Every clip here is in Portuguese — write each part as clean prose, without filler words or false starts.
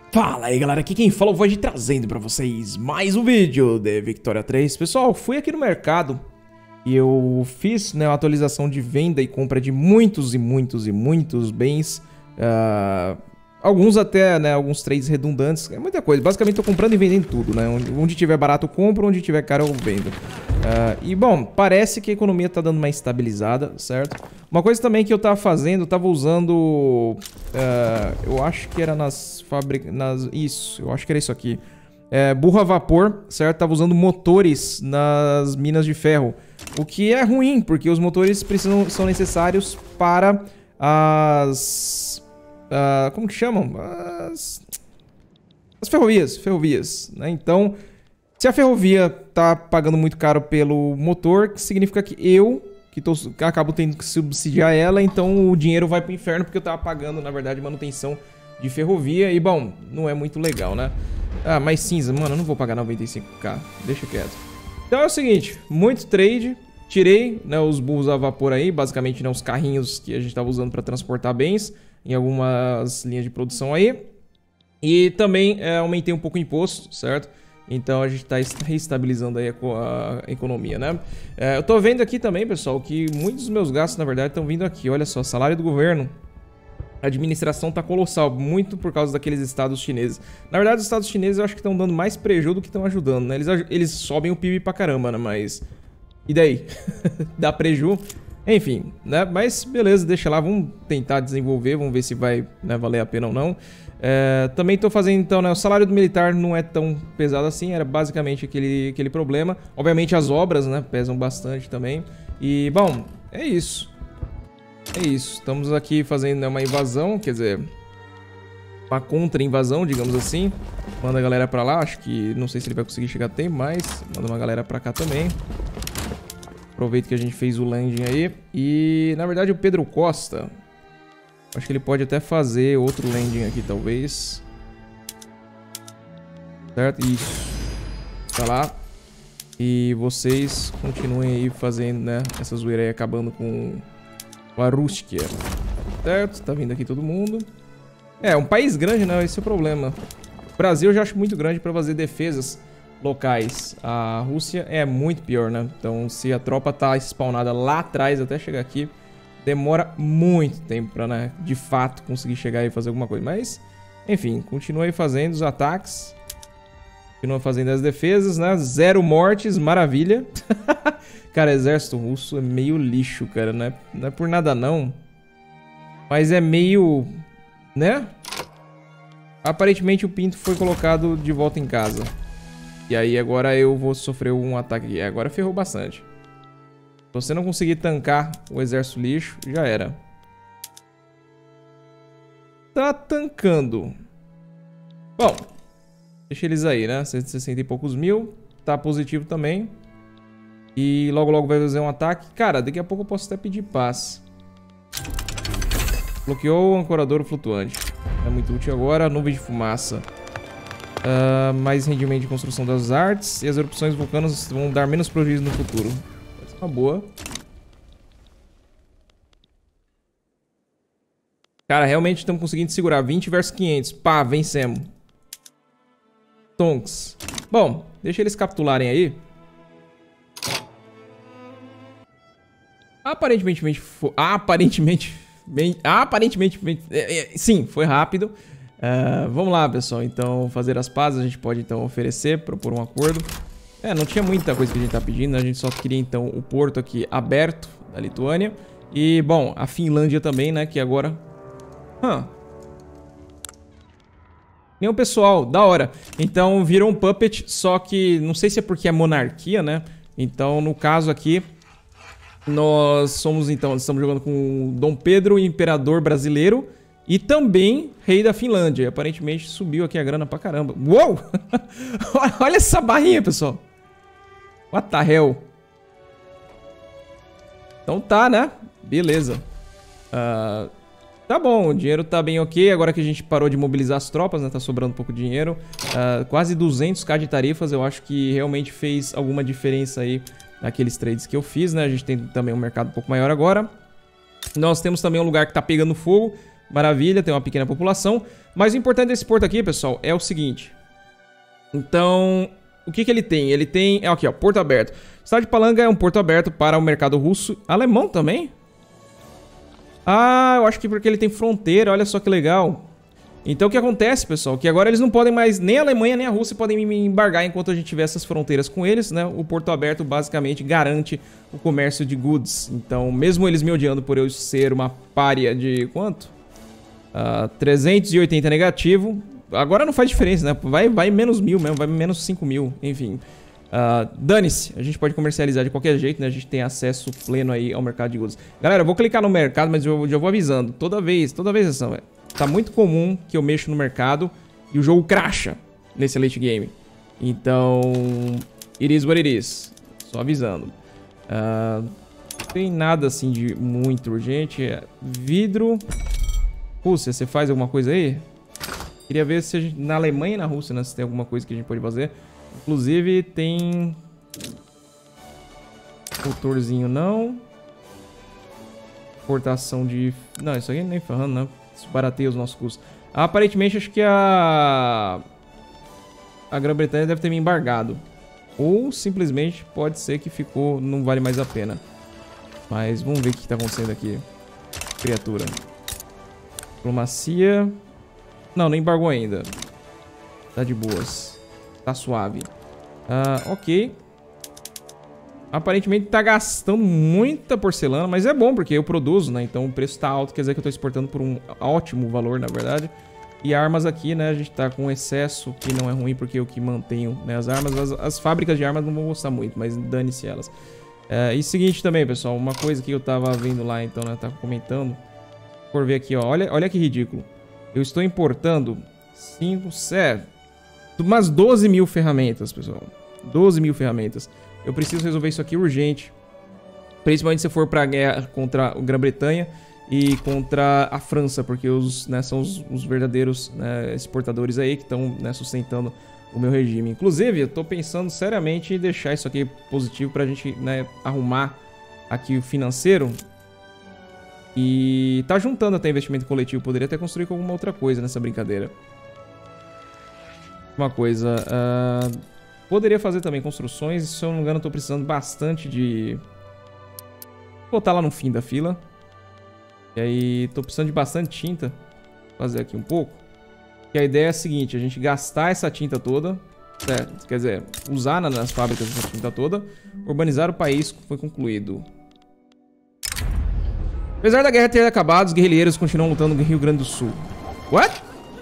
Fala aí galera, aqui quem fala é o Void trazendo pra vocês mais um vídeo de Victoria 3. Pessoal, fui aqui no mercado e eu fiz, né, uma atualização de venda e compra de muitos bens. Alguns até, né, alguns trades redundantes, é muita coisa. Basicamente tô comprando e vendendo tudo, né, onde tiver barato eu compro, onde tiver caro eu vendo. E bom, parece que a economia tá dando uma estabilizada, certo? Uma coisa também que eu tava fazendo, eu tava usando, eu acho que era nas fábricas, isso, eu acho que era isso aqui. Burro a vapor, certo? Tava usando motores nas minas de ferro. O que é ruim, porque os motores são necessários para as... como que chamam? As ferrovias, né? Então, se a ferrovia tá pagando muito caro pelo motor, significa que que acabo tendo que subsidiar ela, então o dinheiro vai pro inferno, porque eu tava pagando, na verdade, manutenção de ferrovia. E, bom, não é muito legal, né? Mas cinza, mano, eu não vou pagar 95k, deixa quieto. Então é o seguinte, muito trade, tirei, né, os burros a vapor aí, basicamente, né, os carrinhos que a gente tava usando para transportar bens em algumas linhas de produção aí. E também aumentei um pouco o imposto, certo? Então a gente tá reestabilizando aí a economia, né? Eu tô vendo aqui também, pessoal, que muitos dos meus gastos, na verdade, estão vindo aqui. Olha só, salário do governo. A administração tá colossal, muito por causa daqueles estados chineses. Na verdade, os estados chineses eu acho que estão dando mais prejuízo do que estão ajudando, né? Eles sobem o PIB pra caramba, né? Mas... e daí? Dá prejuízo? Enfim, né? Mas beleza, deixa lá, vamos tentar desenvolver, vamos ver se vai, né, valer a pena ou não. Também estou fazendo, então, né, o salário do militar não é tão pesado assim, era basicamente aquele problema. Obviamente as obras, né, pesam bastante também. E, bom, é isso. É isso, estamos aqui fazendo, né, uma invasão, quer dizer, uma contra-invasão, digamos assim. Manda a galera pra lá, acho que, não sei se ele vai conseguir chegar a tempo, mas manda uma galera pra cá também. Aproveito que a gente fez o landing aí. E, na verdade, o Pedro Costa... acho que ele pode até fazer outro landing aqui, talvez. Certo? Isso. Tá lá. E vocês continuem aí fazendo, né, essa zoeira aí, acabando com a Rússia. Certo? Tá vindo aqui todo mundo. Um país grande, né? Esse é o problema. O Brasil eu já acho muito grande pra fazer defesas locais. A Rússia é muito pior, né? Então, se a tropa tá spawnada lá atrás até chegar aqui, demora muito tempo pra, né, de fato, conseguir chegar e fazer alguma coisa. Mas, enfim, continua aí fazendo os ataques. Continua fazendo as defesas, né? 0 mortes, maravilha. Cara, exército russo é meio lixo, cara. Não é por nada, não. Mas é meio... né? Aparentemente o Pinto foi colocado de volta em casa. E aí agora eu vou sofrer um ataque aqui. Agora ferrou bastante. Se você não conseguir tancar o exército lixo, já era. Tá tancando. Bom, deixa eles aí, né? 160 e poucos mil. Tá positivo também. E logo vai fazer um ataque. Cara, daqui a pouco eu posso até pedir paz. Bloqueou o ancoradouro flutuante. É muito útil agora. Nuvem de fumaça. Mais rendimento de construção das artes. E as erupções vulcanas vão dar menos prejuízo no futuro. Essa é uma boa. Cara, realmente estamos conseguindo segurar. 20 versus 500. Pá, vencemos. Tonks. Bom, deixa eles capitularem aí. Sim, foi rápido. Vamos lá, pessoal. Então, fazer as pazes. A gente pode, então, oferecer, propor um acordo. Não tinha muita coisa que a gente tá pedindo. A gente só queria, então, o porto aqui aberto da Lituânia. E, bom, a Finlândia também, né? Que agora... Nem o pessoal, da hora. Então, virou um puppet, só que... não sei se é porque é monarquia, né? Então, no caso aqui... nós somos, então... estamos jogando com o Dom Pedro, imperador brasileiro... e também rei da Finlândia. E aparentemente subiu aqui a grana pra caramba. Uou! Olha essa barrinha, pessoal. What the hell? Então tá, né? Beleza. Tá bom, o dinheiro tá bem ok. Agora que a gente parou de mobilizar as tropas, né? Tá sobrando um pouco de dinheiro. Quase 200k de tarifas. Eu acho que realmente fez alguma diferença aí naqueles trades que eu fiz, né? A gente tem também um mercado um pouco maior agora. Nós temos também um lugar que tá pegando fogo. Maravilha, tem uma pequena população. Mas o importante desse porto aqui, pessoal, é o seguinte. Então, o que ele tem? Ele tem... Aqui, ó, porto aberto. Estado de Palanga é um porto aberto para o mercado russo. Alemão também? Ah, eu acho que porque ele tem fronteira, olha só que legal. Então o que acontece, pessoal, que agora eles não podem mais, nem a Alemanha nem a Rússia podem me embargar enquanto a gente tiver essas fronteiras com eles, né? O porto aberto basicamente garante o comércio de goods. Então, mesmo eles me odiando por eu ser uma pária de quanto? 380 negativo. Agora não faz diferença, né? Vai menos 1000 mesmo, vai menos 5000, enfim. Dane-se, a gente pode comercializar de qualquer jeito, né? A gente tem acesso pleno aí ao mercado de goods. Galera, eu vou clicar no mercado, mas eu já vou avisando. Toda vez ação, velho. Tá muito comum que eu mexo no mercado e o jogo crasha nesse late game. Então, it is what it is. Só avisando. Não tem nada assim de muito urgente. Vidro. Rússia, você faz alguma coisa aí? Queria ver se a gente, na Alemanha e na Rússia, né, se tem alguma coisa que a gente pode fazer. Inclusive, tem... motorzinho não. Importação de... Não, isso aqui nem ferrando, né? Isso barateia os nossos custos. Aparentemente, acho que a Grã-Bretanha deve ter me embargado. Ou simplesmente pode ser que ficou... Não vale mais a pena. Mas vamos ver o que está acontecendo aqui. Criatura. Diplomacia... Não embargou ainda. Tá de boas. Tá suave. Ok. Aparentemente tá gastando muita porcelana, mas é bom porque eu produzo, né? Então o preço tá alto, quer dizer que eu tô exportando por um ótimo valor, na verdade. E armas aqui, né? A gente tá com excesso, que não é ruim porque eu que mantenho, né, as armas. As fábricas de armas não vão gostar muito, mas dane-se elas. E seguinte também, pessoal, uma coisa que eu tava vendo lá, então, né? Tava comentando. Por ver aqui, ó. Olha que ridículo. Eu estou importando 5, 7... umas 12 mil ferramentas, pessoal. 12 mil ferramentas. Eu preciso resolver isso aqui urgente. Principalmente se for pra guerra contra a Grã-Bretanha e contra a França, porque né, são os verdadeiros, né, exportadores aí que estão, né, sustentando o meu regime. Inclusive, eu tô pensando seriamente em deixar isso aqui positivo pra gente, né, arrumar aqui o financeiro. E tá juntando até investimento coletivo. Poderia até construir com alguma outra coisa nessa brincadeira. Uma coisa... poderia fazer também construções. Se eu não me engano, eu tô precisando bastante de... Vou botar lá no fim da fila. E aí, tô precisando de bastante tinta. Vou fazer aqui um pouco. E a ideia é a seguinte, a gente gastar essa tinta toda. Quer dizer, usar nas fábricas essa tinta toda. Urbanizar o país foi concluído. Apesar da guerra ter acabado, os guerrilheiros continuam lutando no Rio Grande do Sul. What?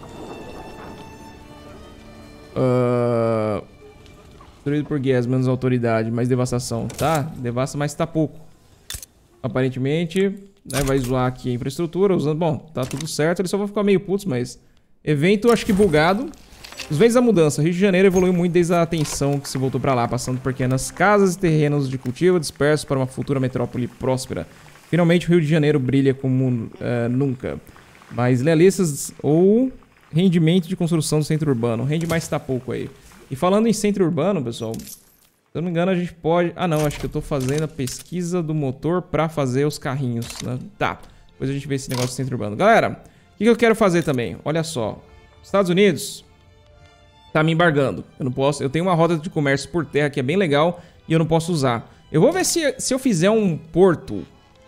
Destruído por guerras, menos autoridade, mais devastação. Tá, devasta, mas tá pouco. Aparentemente, né, vai zoar aqui a infraestrutura usando... Bom, tá tudo certo, eles só vão ficar meio putos, mas... Evento, acho que bugado. Os ventos da mudança. Rio de Janeiro evoluiu muito desde a atenção que se voltou pra lá, passando por pequenas casas e terrenos de cultivo dispersos para uma futura metrópole próspera. Finalmente o Rio de Janeiro brilha como nunca. Mas lealistas ou rendimento de construção do centro urbano. Rende mais tá pouco aí. E falando em centro urbano, pessoal, se eu não me engano a gente pode... Ah não, acho que eu tô fazendo a pesquisa do motor pra fazer os carrinhos, né? Tá, depois a gente vê esse negócio do centro urbano. Galera, o que eu quero fazer também? Olha só, Estados Unidos tá me embargando. Eu não posso... Eu tenho uma rota de comércio por terra que é bem legal e eu não posso usar. Eu vou ver se eu fizer um porto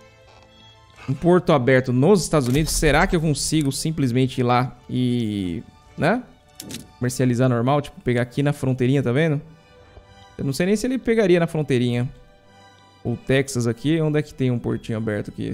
aberto nos Estados Unidos, será que eu consigo simplesmente ir lá e, né, comercializar normal? Tipo, pegar aqui na fronteirinha, tá vendo? Eu não sei nem se ele pegaria na fronteirinha. Ou Texas aqui, onde é que tem um portinho aberto aqui?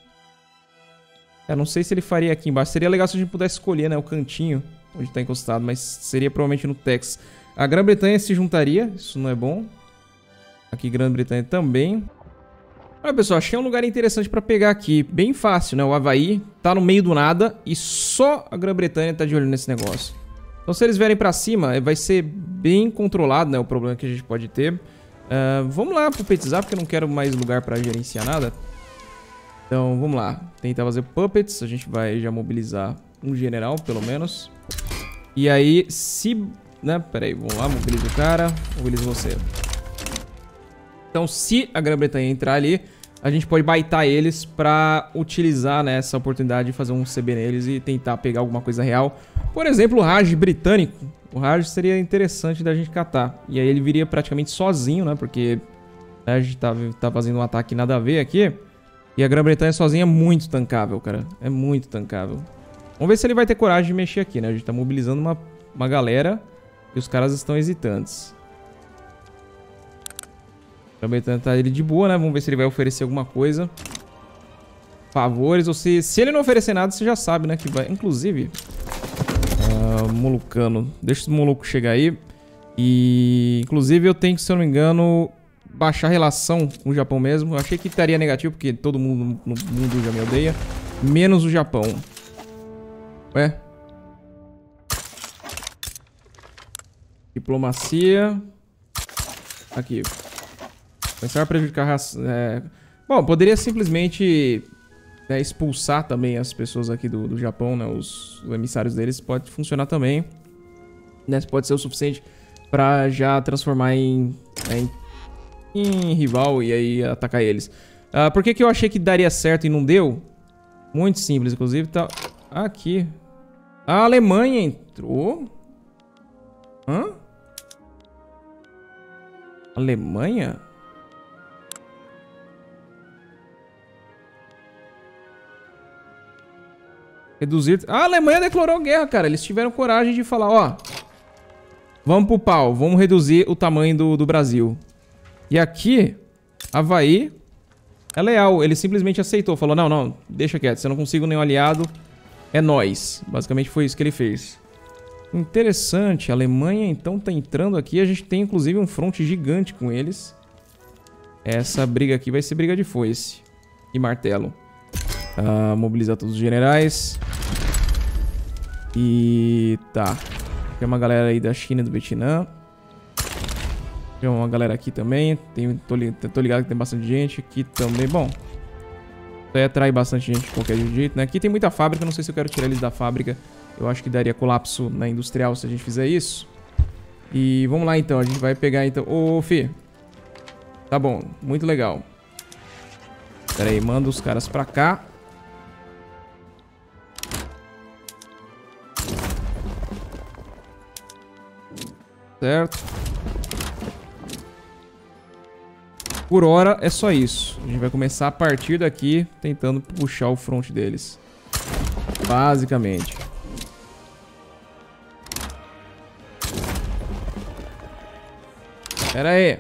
Eu não sei se ele faria aqui embaixo. Seria legal se a gente pudesse escolher, né, o cantinho onde tá encostado, mas seria provavelmente no Texas. A Grã-Bretanha se juntaria, isso não é bom. Aqui Grã-Bretanha também. Olha, pessoal, achei um lugar interessante pra pegar aqui. Bem fácil, né? O Havaí tá no meio do nada e só a Grã-Bretanha tá de olho nesse negócio. Então, se eles vierem pra cima, vai ser bem controlado, né? O problema que a gente pode ter. Vamos lá puppetizar, porque eu não quero mais lugar pra gerenciar nada. Então, vamos lá. Tentar fazer puppets. A gente vai já mobilizar um general, pelo menos. E aí, se... né? Pera aí, vamos lá. Mobiliza o cara. Mobiliza você. Então, se a Grã-Bretanha entrar ali, a gente pode baitar eles pra utilizar, né, essa oportunidade de fazer um CB neles e tentar pegar alguma coisa real. Por exemplo, o Raj britânico. O Raj seria interessante da gente catar. E aí ele viria praticamente sozinho, né, porque a gente tá fazendo um ataque nada a ver aqui. E a Grã-Bretanha sozinha é muito tancável, cara. É muito tancável. Vamos ver se ele vai ter coragem de mexer aqui, né? A gente tá mobilizando uma galera e os caras estão hesitantes. A Grã-Bretanha tá ele de boa, né? Vamos ver se ele vai oferecer alguma coisa. Favores, ou se ele não oferecer nada, você já sabe, né? Que vai. Inclusive, Molucano. Deixa os Molucos chegar aí. E, inclusive, eu tenho que, se eu não me engano, baixar a relação com o Japão mesmo. Eu achei que estaria negativo, porque todo mundo no mundo já me odeia. Menos o Japão. Ué? Diplomacia. Aqui. Começar a prejudicar a raça. Bom, poderia simplesmente expulsar também as pessoas aqui do Japão, né? Os emissários deles. Pode funcionar também. Né? Pode ser o suficiente pra já transformar em rival e aí atacar eles. Por que eu achei que daria certo e não deu? Muito simples, inclusive. Tá aqui. A Alemanha entrou. Hã? Alemanha? Reduzir... A Alemanha declarou guerra, cara. Eles tiveram coragem de falar, ó... Vamos pro pau. Vamos reduzir o tamanho do Brasil. E aqui, Havaí é leal. Ele simplesmente aceitou. Falou, não, deixa quieto. Se eu não consigo nenhum aliado, é nós. Basicamente foi isso que ele fez. Interessante. A Alemanha, então, tá entrando aqui. A gente tem, inclusive, um fronte gigante com eles. Essa briga aqui vai ser briga de foice e martelo. Mobilizar todos os generais. E tá. Tem uma galera aí da China e do Vietnã. Tem uma galera aqui também. Tô ligado que tem bastante gente aqui também. Bom, isso aí atrai bastante gente de qualquer jeito, né? Aqui tem muita fábrica. Não sei se eu quero tirar eles da fábrica. Eu acho que daria colapso na industrial se a gente fizer isso. E vamos lá então. A gente vai pegar então... Ô, Fê. Tá bom. Muito legal. Pera aí. Manda os caras pra cá. Certo. Por hora é só isso. A gente vai começar a partir daqui tentando puxar o front deles. Basicamente. Pera aí.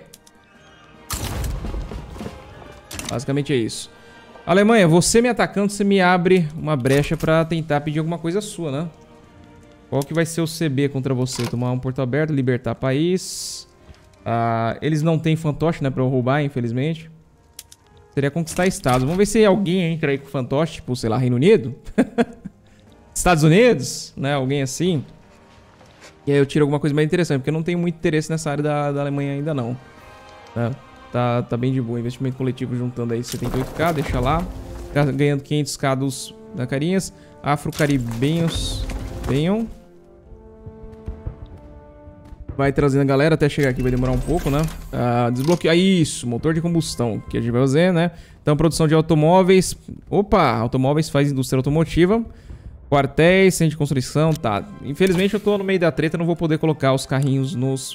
Basicamente é isso. Alemanha, você me atacando, você me abre uma brecha pra tentar pedir alguma coisa sua, né? Qual que vai ser o CB contra você? Tomar um porto aberto, libertar país. Eles não têm fantoche, né? Pra eu roubar, infelizmente. Seria conquistar estados. Vamos ver se alguém entra aí com fantoche. Tipo, sei lá, Reino Unido. Estados Unidos, né? Alguém assim. E aí eu tiro alguma coisa mais interessante. Porque eu não tenho muito interesse nessa área da Alemanha ainda não. Né? Tá bem de boa. Investimento coletivo juntando aí 78k. Deixa lá. Ganhando 500k dos carinhas. Afro-caribenhos. Venham. Vai trazendo a galera até chegar aqui, vai demorar um pouco, né? Desbloquear isso, motor de combustão, que a gente vai fazer, né? Então, produção de automóveis. Opa, automóveis faz indústria automotiva. Quartéis, centro de construção, tá. Infelizmente eu tô no meio da treta, não vou poder colocar os carrinhos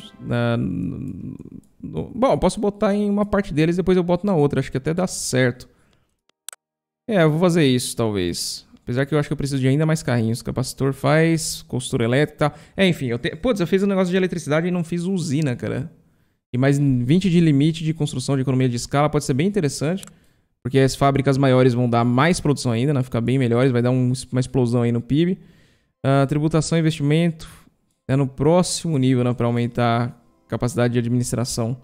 Bom, eu posso botar em uma parte deles, depois eu boto na outra, acho que até dá certo. Eu vou fazer isso, talvez. Apesar que eu acho que eu preciso de ainda mais carrinhos. Capacitor faz, costura elétrica e tal. Enfim, Putz, eu fiz um negócio de eletricidade e não fiz usina, cara. E mais 20 de limite de construção de economia de escala pode ser bem interessante. Porque as fábricas maiores vão dar mais produção ainda, né? Ficar bem melhores, vai dar uma explosão aí no PIB. Tributação e investimento é no próximo nível, né? Pra aumentar a capacidade de administração.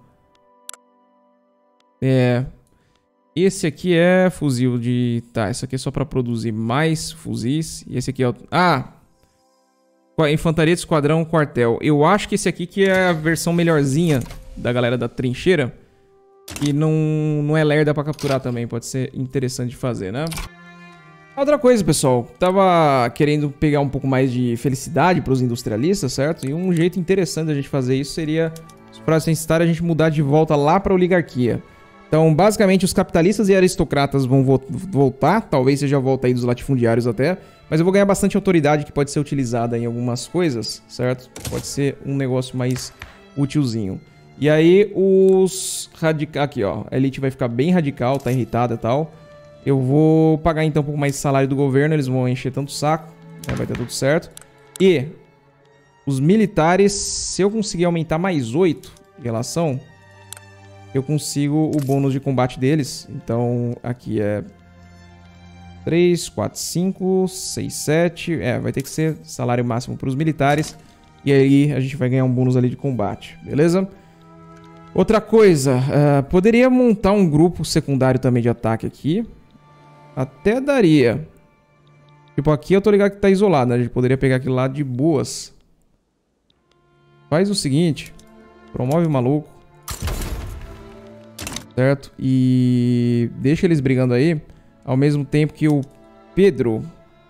Esse aqui é fuzil de... Tá, esse aqui é só pra produzir mais fuzis. E esse aqui é o... Infantaria de esquadrão, quartel. Eu acho que esse aqui que é a versão melhorzinha da galera da trincheira. E não é lerda pra capturar também. Pode ser interessante de fazer, né? Outra coisa, pessoal. Tava querendo pegar um pouco mais de felicidade pros industrialistas, certo? E um jeito interessante da gente fazer isso seria... Pra necessitar a gente mudar de volta lá pra oligarquia. Então, basicamente, os capitalistas e aristocratas vão voltar. Talvez seja a volta aí dos latifundiários até. Mas eu vou ganhar bastante autoridade que pode ser utilizada em algumas coisas, certo? Pode ser um negócio mais útilzinho. E aí, os radicais... Aqui, ó. A elite vai ficar bem radical, tá irritada e tal. Eu vou pagar, então, um pouco mais de salário do governo. Eles vão encher tanto o saco. Né? Vai ter tudo certo. E os militares, se eu conseguir aumentar mais 8 em relação... eu consigo o bônus de combate deles. Então, aqui é 3, 4, 5, 6, 7. Vai ter que ser salário máximo para os militares. E aí a gente vai ganhar um bônus ali de combate, beleza? Outra coisa, poderia montar um grupo secundário também de ataque aqui. Até daria. Tipo, aqui eu tô ligado que tá isolado, né? A gente poderia pegar aquilo lá de boas. Faz o seguinte. Promove o maluco. Certo? E deixa eles brigando aí. Ao mesmo tempo que o Pedro...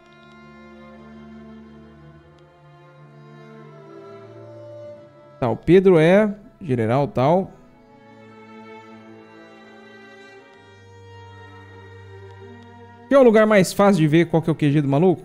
Tá, o Pedro é general tal. Que é o lugar mais fácil de ver qual que é o QG do maluco?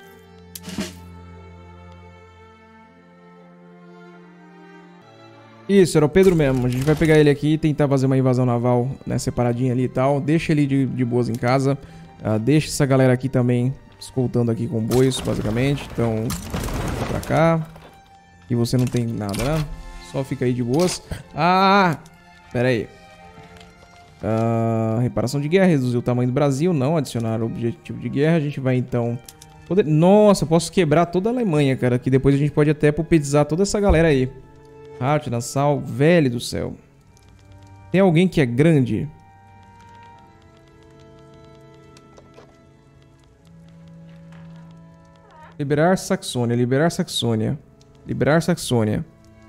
Isso, era o Pedro mesmo. A gente vai pegar ele aqui e tentar fazer uma invasão naval, né, separadinha ali e tal. Deixa ele de boas em casa. Deixa essa galera aqui também escoltando aqui comboios, basicamente. Então, pra cá. E você não tem nada, né? Só fica aí de boas. Pera aí. Reparação de guerra, reduzir o tamanho do Brasil. Não, adicionar objetivo de guerra. A gente vai então... Nossa, eu posso quebrar toda a Alemanha, cara. Que depois a gente pode até pulperizar toda essa galera aí. Arte, Nassau, velho do céu. Tem alguém que é grande? Liberar Saxônia, liberar Saxônia. Liberar Saxônia.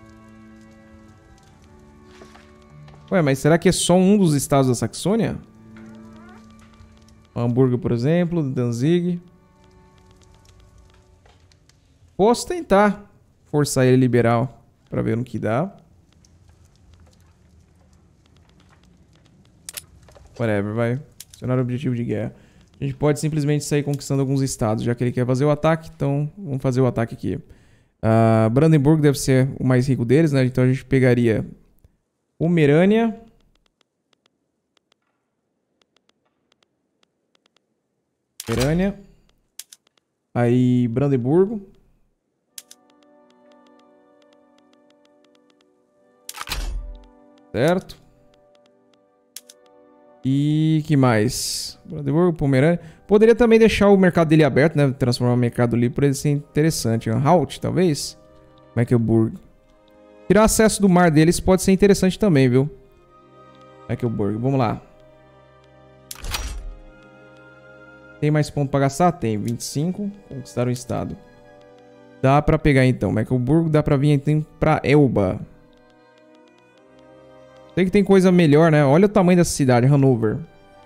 Ué, mas será que é só um dos estados da Saxônia? Hamburgo, por exemplo, Danzig. Posso tentar forçar ele liberal. Pra ver no que dá. Whatever, vai. Adicionar o objetivo de guerra. A gente pode simplesmente sair conquistando alguns estados, já que ele quer fazer o ataque. Então, vamos fazer o ataque aqui. Brandenburgo deve ser o mais rico deles, né? Então a gente pegaria Pomerânia. Aí, Brandenburgo. Certo. E que mais? Brandenburgo, Pomerânia. Poderia também deixar o mercado dele aberto, né? Transformar o mercado livre para ele ser interessante. Halt, talvez? Mecklenburg. Tirar acesso do mar deles pode ser interessante também, viu? Mecklenburg, vamos lá. Tem mais ponto para gastar? Tem, 25. Conquistar o estado. Dá para pegar então. Mecklenburg, dá para vir então para Elba. Sei que tem coisa melhor, né? Olha o tamanho dessa cidade, Hanover.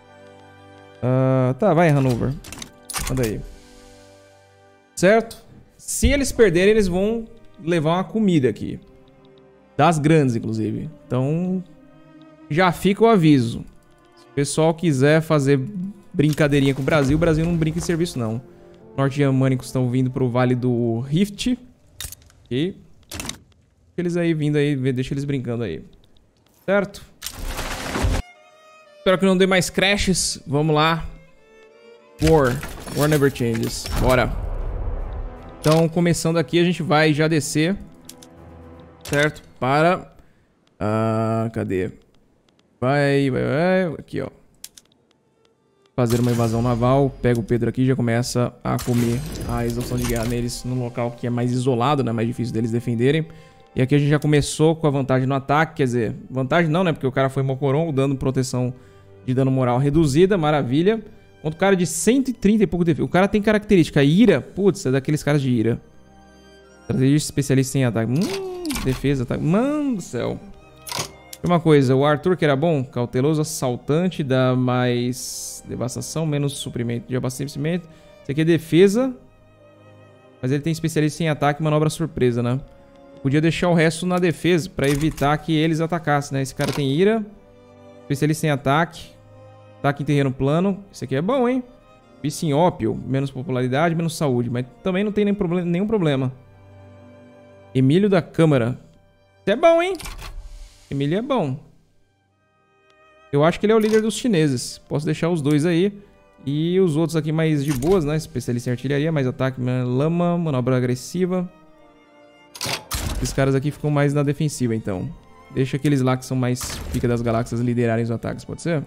Tá, vai, Hanover. Manda aí. Certo? Se eles perderem, eles vão levar uma comida aqui. Das grandes, inclusive. Então, já fica o aviso. Se o pessoal quiser fazer brincadeirinha com o Brasil não brinca em serviço, não. Norte-germânicos estão vindo pro Vale do Rift. Ok. Eles aí vindo aí, deixa eles brincando aí. Certo? Espero que não dê mais crashes. Vamos lá. War never changes. Bora. Então, começando aqui, a gente vai já descer. Certo? Para... cadê? Vai. Aqui, ó. Fazer uma invasão naval. Pega o Pedro aqui e já começa a comer a exaustão de guerra neles num local que é mais isolado, né? Mais difícil deles defenderem. E aqui a gente já começou com a vantagem no ataque, quer dizer, vantagem não, né? Porque o cara foi Mocorongo, dando proteção de dano moral reduzida, maravilha. Contra o cara de 130 e pouco de defesa. O cara tem característica ira, putz, é daqueles caras de ira. Estrategista especialista em ataque. Defesa, ataque. Mano do céu. Uma coisa, o Arthur que era bom, cauteloso, assaltante, dá mais devastação, menos suprimento de abastecimento. Isso aqui é defesa. Mas ele tem especialista em ataque e manobra surpresa, né? Podia deixar o resto na defesa pra evitar que eles atacassem, né? Esse cara tem ira. Especialista em ataque. Ataque em terreno plano. Isso aqui é bom, hein? Vício em ópio. Menos popularidade, menos saúde. Mas também não tem nenhum problema. Emílio da Câmara. Isso é bom, hein? Emílio é bom. Eu acho que ele é o líder dos chineses. Posso deixar os dois aí. E os outros aqui mais de boas, né? Especialista em artilharia, mais ataque, lama, manobra agressiva. Esses caras aqui ficam mais na defensiva, então. Deixa aqueles lá que são mais pica das galáxias liderarem os ataques, pode ser?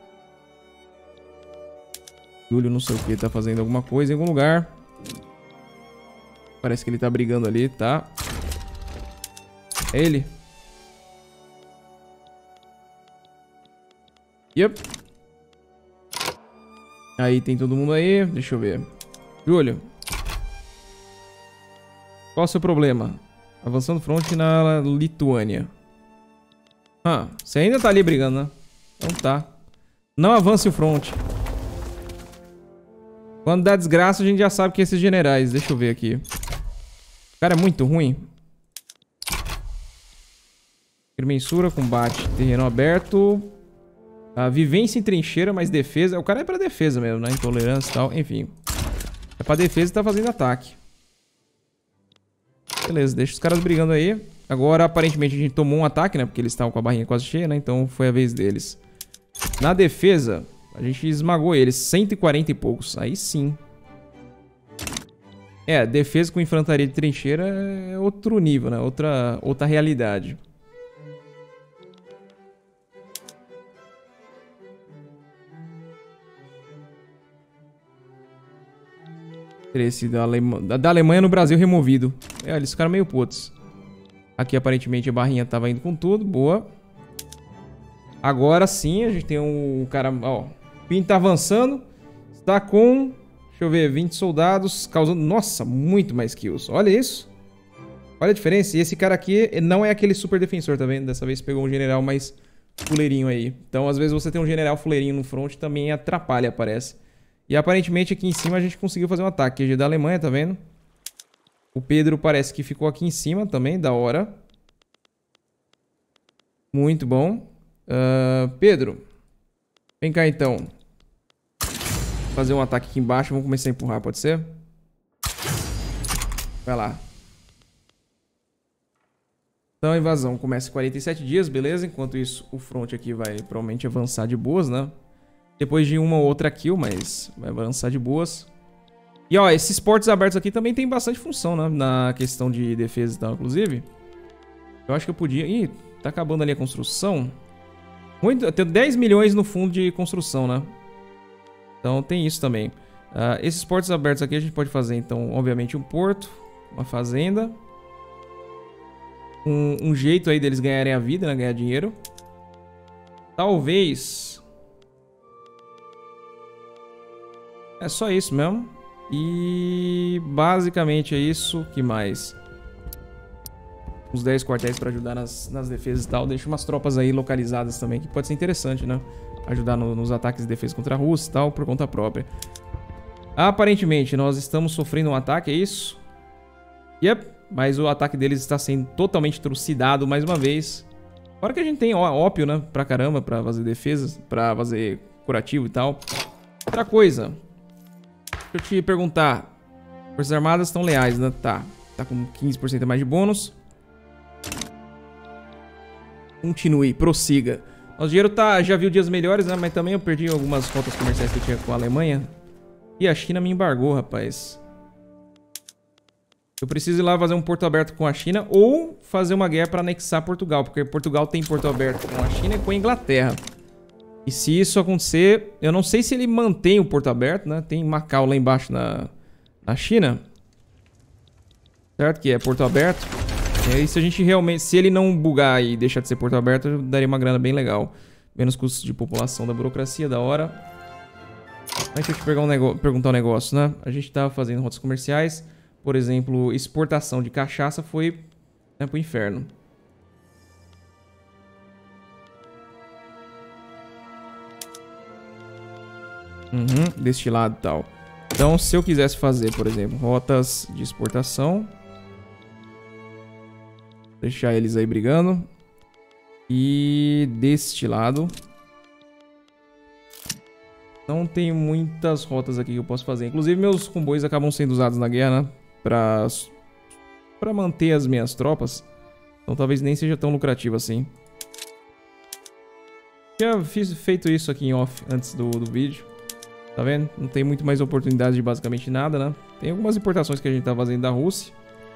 Júlio não sei o que, tá fazendo alguma coisa em algum lugar. Parece que ele tá brigando ali, tá? É ele. Yep. Aí tem todo mundo aí. Deixa eu ver. Júlio. Qual o seu problema? Avançando front na Lituânia. Ah, você ainda tá ali brigando, né? Então tá. Não avance o front. Quando dá desgraça, a gente já sabe que esses generais. Deixa eu ver aqui. O cara é muito ruim. Mensura, combate, terreno aberto. A vivência em trincheira, mais defesa. O cara é pra defesa mesmo, né? Intolerância e tal. Enfim. É pra defesa e tá fazendo ataque. Beleza, deixa os caras brigando aí. Agora, aparentemente, a gente tomou um ataque, né? Porque eles estavam com a barrinha quase cheia, né? Então foi a vez deles. Na defesa, a gente esmagou eles. 140 e poucos. Aí sim. É, defesa com infantaria de trincheira é outro nível, né? Outra realidade. Esse da Alemanha no Brasil removido. É, eles ficaram meio putos. Aqui aparentemente a barrinha tava indo com tudo. Boa. Agora sim a gente tem um cara... Ó, o Pinto tá avançando. Está com... Deixa eu ver, 20 soldados. Causando... Nossa, muito mais kills. Olha isso. Olha a diferença. E esse cara aqui não é aquele super defensor, tá vendo? Dessa vez pegou um general mais fuleirinho aí. Então às vezes você tem um general fuleirinho no front também atrapalha, parece. E aparentemente aqui em cima a gente conseguiu fazer um ataque. QG da Alemanha, tá vendo? O Pedro parece que ficou aqui em cima também, da hora. Muito bom. Pedro. Vem cá então. Fazer um ataque aqui embaixo. Vamos começar a empurrar, pode ser? Vai lá. Então a invasão começa em 47 dias, beleza? Enquanto isso, o front aqui vai provavelmente avançar de boas, né? Depois de uma ou outra kill, mas vai avançar de boas. E ó, esses portos abertos aqui também tem bastante função, né? Na questão de defesa e tal, inclusive. Eu acho que eu podia... Ih, tá acabando ali a construção. Eu tenho 10 milhões no fundo de construção, né? Então tem isso também. Esses portos abertos aqui a gente pode fazer, então, obviamente, um porto, uma fazenda. Um jeito aí deles ganharem a vida, né? Ganhar dinheiro. Talvez... É só isso mesmo. E basicamente é isso. Que mais? Uns 10 quartéis pra ajudar nas defesas e tal. Deixa umas tropas aí localizadas também, que pode ser interessante, né? Ajudar nos ataques de defesa contra a Rússia e tal, por conta própria. Aparentemente, nós estamos sofrendo um ataque, é isso? Yep, mas o ataque deles está sendo totalmente trucidado mais uma vez. Fora que a gente tem ópio, né? Pra caramba, pra fazer defesas, pra fazer curativo e tal. Outra coisa... Deixa eu te perguntar. Forças Armadas estão leais, né? Tá. Tá com 15% a mais de bônus. Continue, prossiga. Nosso dinheiro tá, já viu dias melhores, né? Mas também eu perdi algumas rotas comerciais que eu tinha com a Alemanha. E a China me embargou, rapaz. Eu preciso ir lá fazer um porto aberto com a China ou fazer uma guerra para anexar Portugal. Porque Portugal tem porto aberto com a China e com a Inglaterra. E se isso acontecer, eu não sei se ele mantém o porto aberto, né? Tem Macau lá embaixo na China. Certo? Que é porto aberto. E aí se a gente realmente... Se ele não bugar e deixar de ser porto aberto, daria uma grana bem legal. Menos custos de população da burocracia, da hora. Mas deixa eu te perguntar um negócio, né? A gente tava fazendo rotas comerciais. Por exemplo, exportação de cachaça foi, né, pro inferno. Destilado e tal. Então, se eu quisesse fazer, por exemplo, rotas de exportação, deixar eles aí brigando. E destilado. Não tem muitas rotas aqui que eu posso fazer. Inclusive, meus comboios acabam sendo usados na guerra, né? Pra manter as minhas tropas. Então talvez nem seja tão lucrativo assim. Já fiz feito isso aqui em off antes do vídeo. Tá vendo? Não tem muito mais oportunidade de basicamente nada, né? Tem algumas importações que a gente tá fazendo da Rússia.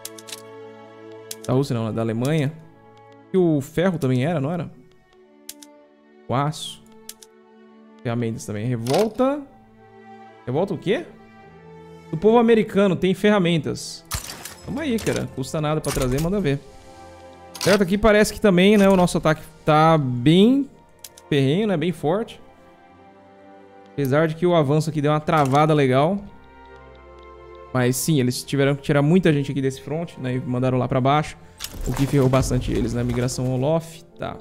Da Rússia não, né? Da Alemanha. E o ferro também era, não era? O aço. Ferramentas também. Revolta. Revolta o quê? Do povo americano, tem ferramentas. Tamo aí, cara. Custa nada pra trazer, manda ver. Certo, aqui parece que também, né, o nosso ataque tá bem ferrenho, né, bem forte. Apesar de que o avanço aqui deu uma travada legal. Mas sim, eles tiveram que tirar muita gente aqui desse front, né, e mandaram lá pra baixo. O que ferrou bastante eles, né, migração Olof, tá.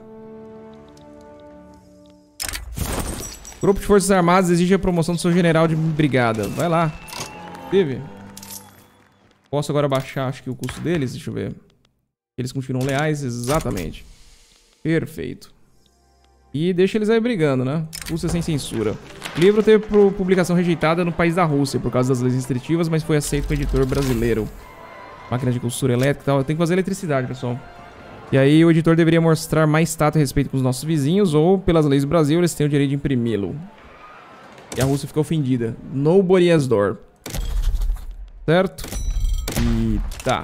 Grupo de Forças Armadas exige a promoção do seu general de brigada. Vai lá. Teve. Posso agora baixar, acho que o custo deles, deixa eu ver. Eles continuam leais, exatamente. Perfeito. E deixa eles aí brigando, né? Rússia sem censura. O livro teve publicação rejeitada no país da Rússia por causa das leis restritivas, mas foi aceito com o editor brasileiro. Máquina de costura elétrica e tal. Tem que fazer eletricidade, pessoal. E aí o editor deveria mostrar mais tato e respeito com os nossos vizinhos, ou pelas leis do Brasil eles têm o direito de imprimi-lo. E a Rússia fica ofendida. Nobody has door. Certo? E tá.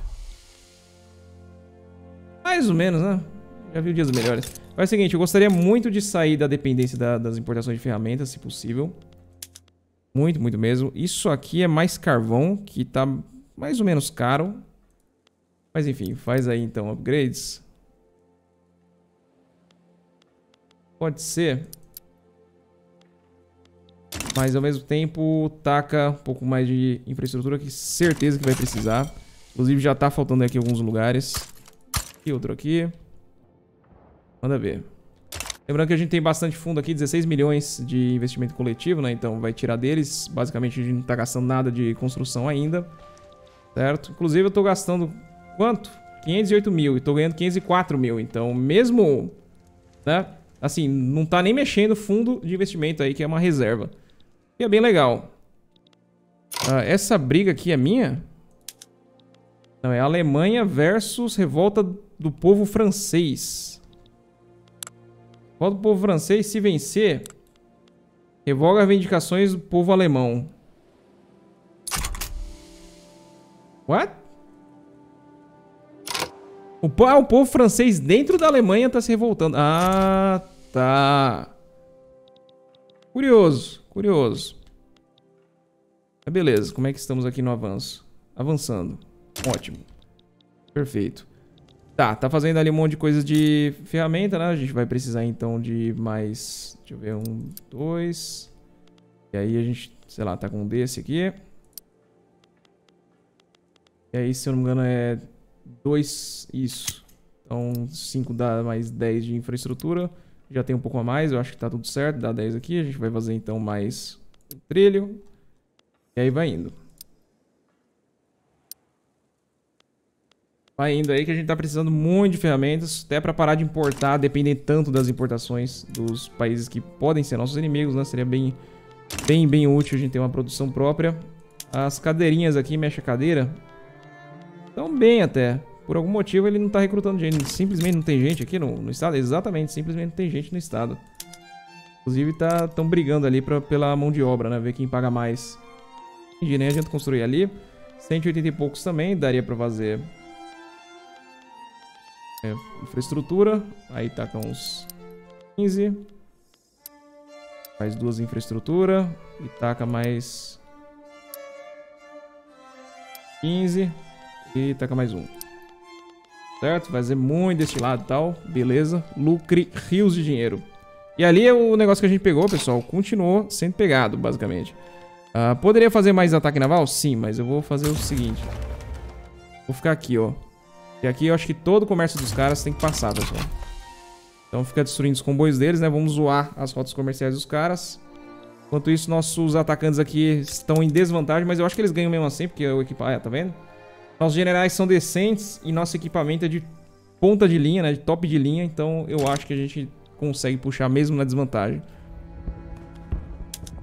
Mais ou menos, né? Já vi dias melhores. Mas é o seguinte, eu gostaria muito de sair da dependência das importações de ferramentas, se possível. Muito, muito mesmo. Isso aqui é mais carvão, que tá mais ou menos caro. Mas enfim, faz aí então upgrades. Pode ser. Mas ao mesmo tempo, taca um pouco mais de infraestrutura, que certeza que vai precisar. Inclusive já tá faltando aqui alguns lugares. E outro aqui. Manda ver. Lembrando que a gente tem bastante fundo aqui, 16 milhões de investimento coletivo, né? Então vai tirar deles. Basicamente a gente não tá gastando nada de construção ainda. Certo? Inclusive eu tô gastando... Quanto? 508 mil. E tô ganhando 504 mil. Então mesmo... né? Assim, não tá nem mexendo o fundo de investimento aí, que é uma reserva. E é bem legal. Essa briga aqui é minha? Não, é Alemanha versus revolta do povo francês. Revolta do povo francês, se vencer, revoga as reivindicações do povo alemão. What? O povo francês dentro da Alemanha tá se revoltando. Ah, tá. Curioso, curioso. Mas beleza, como é que estamos aqui no avanço? Avançando. Ótimo. Perfeito. Tá fazendo ali um monte de coisa de ferramenta, né? A gente vai precisar então de mais... Deixa eu ver, 1, 2... E aí a gente, sei lá, tá com um desse aqui. E aí, se eu não me engano, é 2... Isso. Então, 5 dá mais 10 de infraestrutura. Já tem um pouco a mais, eu acho que tá tudo certo. Dá 10 aqui, a gente vai fazer então mais um trilho. E aí vai indo. Vai indo aí que a gente tá precisando muito de ferramentas, até pra parar de importar, depender tanto das importações dos países que podem ser nossos inimigos, né? Seria bem útil a gente ter uma produção própria. As cadeirinhas aqui, mexe a cadeira, estão bem até. Por algum motivo ele não tá recrutando gente, simplesmente não tem gente aqui no estado? Exatamente, simplesmente não tem gente no estado. Inclusive tão brigando ali pela mão de obra, né? Ver quem paga mais. Entendi, nem adianta construir ali. 180 e poucos também, daria pra fazer... infraestrutura, aí tá com uns 15. Faz 2 infraestrutura e taca mais 15 e taca mais 1. Certo? Vai fazer muito deste lado e tal, beleza. Lucre rios de dinheiro. E ali o negócio que a gente pegou, pessoal, continuou sendo pegado, basicamente. Poderia fazer mais ataque naval? Sim, mas eu vou fazer o seguinte. Vou ficar aqui, ó. E aqui eu acho que todo o comércio dos caras tem que passar, pessoal. Então fica destruindo os comboios deles, né? Vamos zoar as rotas comerciais dos caras. Enquanto isso, nossos atacantes aqui estão em desvantagem, mas eu acho que eles ganham mesmo assim, porque o equipamento... tá vendo? Nossos generais são decentes e nosso equipamento é de ponta de linha, né? De top de linha, então eu acho que a gente consegue puxar mesmo na desvantagem.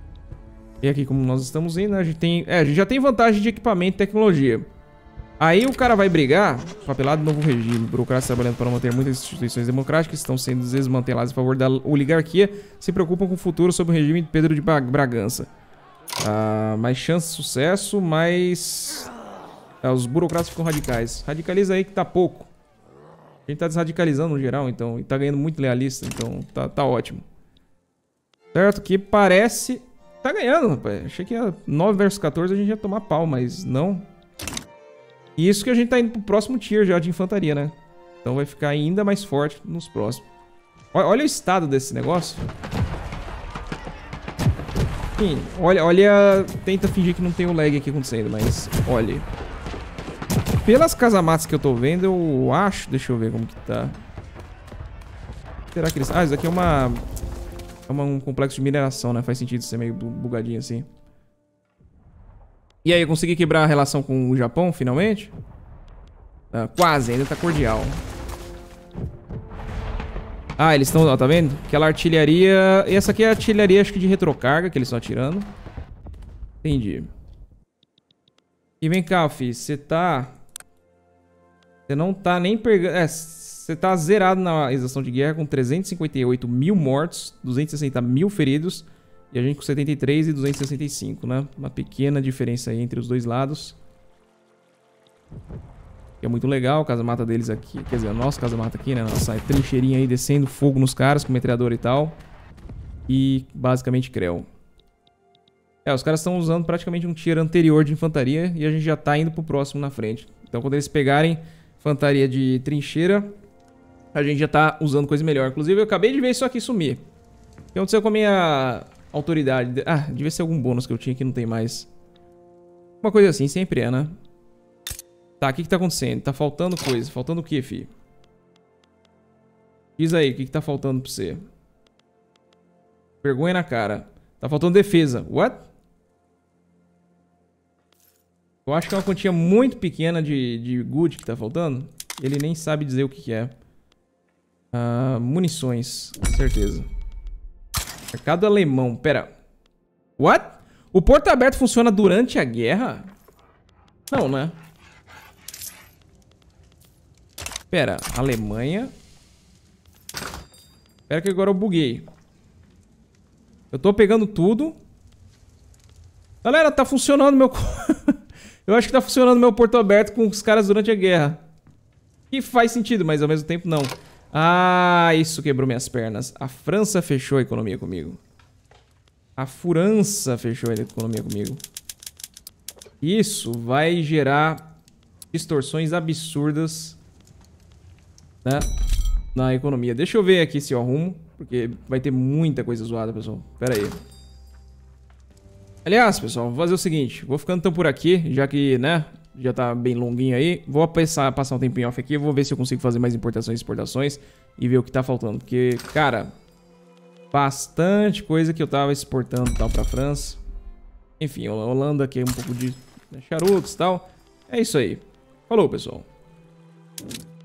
E aqui, como nós estamos indo, a gente tem... a gente já tem vantagem de equipamento e tecnologia. Aí o cara vai brigar, papelado novo regime, burocratas trabalhando para manter muitas instituições democráticas estão sendo desmanteladas em favor da oligarquia, se preocupam com o futuro sob o regime de Pedro de Bragança. Mais chance de sucesso, mas... os burocratas ficam radicais. Radicaliza aí que tá pouco. A gente tá desradicalizando no geral, então, e tá ganhando muito lealista, então tá ótimo. Certo? Que parece... Tá ganhando, rapaz. Achei que ia 9 versus 14 a gente ia tomar pau, mas não. E isso que a gente tá indo pro próximo tier já de infantaria, né? Então vai ficar ainda mais forte nos próximos. Olha o estado desse negócio. Sim, olha... Tenta fingir que não tem o lag aqui acontecendo, mas olha. Pelas casamatas que eu tô vendo, eu acho... Deixa eu ver como que tá. Será que eles... isso aqui é um complexo de mineração, né? Faz sentido ser meio bugadinho assim. E aí, eu consegui quebrar a relação com o Japão, finalmente? Quase, ainda tá cordial. Eles estão... Ó, tá vendo? Aquela artilharia... Essa aqui é a artilharia, acho que de retrocarga, que eles estão atirando. Entendi. E vem cá, fi. Você tá... Você não tá nem pegando... Você tá zerado na exaustão de guerra com 358 mil mortos, 260 mil feridos. E a gente com 73 e 265, né? Uma pequena diferença aí entre os dois lados. Que é muito legal, a casa-mata deles aqui. Quer dizer, a nossa casa-mata aqui, né? Nossa trincheirinha aí descendo fogo nos caras com metralhadora e tal. E basicamente creu. Os caras estão usando praticamente um tier anterior de infantaria. E a gente já tá indo pro próximo na frente. Então quando eles pegarem infantaria de trincheira, a gente já tá usando coisa melhor. Inclusive eu acabei de ver isso aqui sumir. O que aconteceu com a minha... autoridade. Devia ser algum bônus que eu tinha que não tem mais. Uma coisa assim, sempre é, né? Tá, o que tá acontecendo? Tá faltando coisa. Faltando o que, fi? Diz aí, o que tá faltando pra você? Vergonha na cara. Tá faltando defesa. What? Eu acho que é uma quantia muito pequena de good que tá faltando. Ele nem sabe dizer o que é. Munições. Certeza. Mercado alemão. Pera. What? O porto aberto funciona durante a guerra? Não, né? Pera. Alemanha. Pera que agora eu buguei. Eu tô pegando tudo. Galera, tá funcionando meu... Eu acho que tá funcionando meu porto aberto com os caras durante a guerra. Que faz sentido, mas ao mesmo tempo não. Isso quebrou minhas pernas. A França fechou a economia comigo. A França fechou a economia comigo. Isso vai gerar distorções absurdas, né, na economia. Deixa eu ver aqui se eu arrumo, porque vai ter muita coisa zoada, pessoal. Pera aí. Aliás, pessoal, vou fazer o seguinte. Vou ficando então por aqui, já que, né, já tá bem longuinho aí. Vou passar um tempinho off aqui. Vou ver se eu consigo fazer mais importações e exportações e ver o que tá faltando. Porque, cara, bastante coisa que eu tava exportando e tal pra França. Enfim, a Holanda aqui é um pouco de charutos e tal. É isso aí. Falou, pessoal.